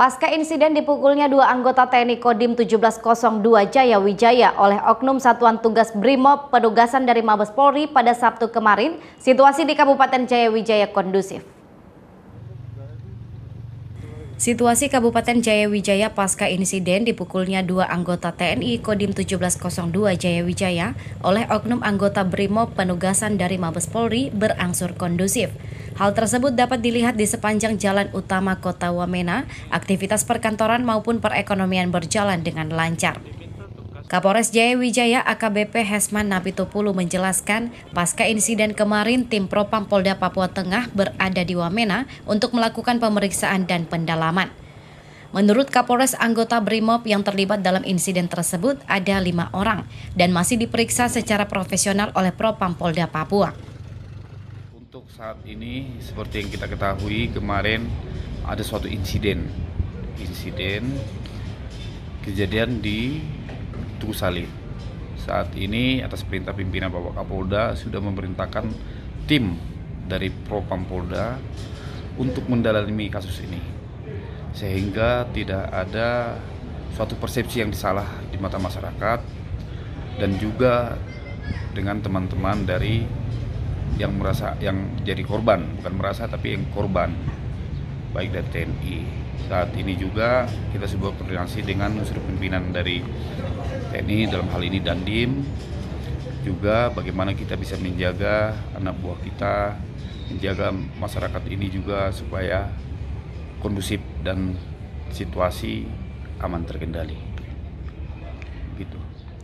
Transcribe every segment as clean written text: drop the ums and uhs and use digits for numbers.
Pasca insiden dipukulnya dua anggota TNI Kodim 1702 Jaya Wijaya oleh oknum Satuan Tugas Brimob penugasan dari Mabes Polri pada Sabtu kemarin, situasi di Kabupaten Jaya Wijaya kondusif. Situasi Kabupaten Jaya Wijaya pasca insiden dipukulnya dua anggota TNI Kodim 1702 Jaya Wijaya oleh oknum anggota Brimob penugasan dari Mabes Polri berangsur kondusif. Hal tersebut dapat dilihat di sepanjang jalan utama Kota Wamena, aktivitas perkantoran maupun perekonomian berjalan dengan lancar. Kapolres Jaya Wijaya AKBP Hesman Napitupulu menjelaskan, pasca insiden kemarin tim Propam Polda Papua Tengah berada di Wamena untuk melakukan pemeriksaan dan pendalaman. Menurut Kapolres, anggota Brimob yang terlibat dalam insiden tersebut ada 5 orang dan masih diperiksa secara profesional oleh Propam Polda Papua. Untuk saat ini, seperti yang kita ketahui, kemarin ada suatu insiden kejadian di Tugu Salib. Saat ini atas perintah pimpinan Bapak Kapolda sudah memerintahkan tim dari Propam Polda untuk mendalami kasus ini, sehingga tidak ada suatu persepsi yang salah di mata masyarakat dan juga dengan teman-teman dari yang jadi korban, bukan merasa tapi yang korban, baik dari TNI. Saat ini juga kita sebuah koordinasi dengan unsur pimpinan dari TNI, dalam hal ini Dandim, juga bagaimana kita bisa menjaga anak buah kita, menjaga masyarakat ini juga supaya kondusif dan situasi aman terkendali. Gitu.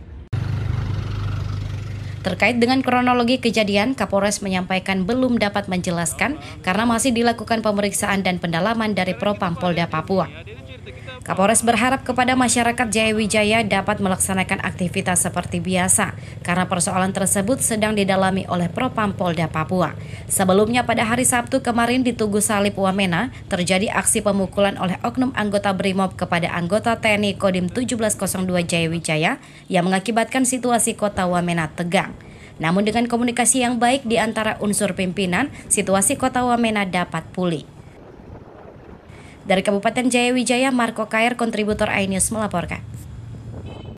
Terkait dengan kronologi kejadian, Kapolres menyampaikan belum dapat menjelaskan karena masih dilakukan pemeriksaan dan pendalaman dari Propam Polda Papua. Kapolres berharap kepada masyarakat Jaya Wijaya dapat melaksanakan aktivitas seperti biasa karena persoalan tersebut sedang didalami oleh Propam Polda Papua. Sebelumnya pada hari Sabtu kemarin di Tugu Salib Wamena terjadi aksi pemukulan oleh oknum anggota Brimob kepada anggota TNI Kodim 1702 Jaya Wijaya yang mengakibatkan situasi kota Wamena tegang. Namun dengan komunikasi yang baik di antara unsur pimpinan, situasi kota Wamena dapat pulih. Dari Kabupaten Jaya Wijaya, Marco Kair, kontributor iNews melaporkan.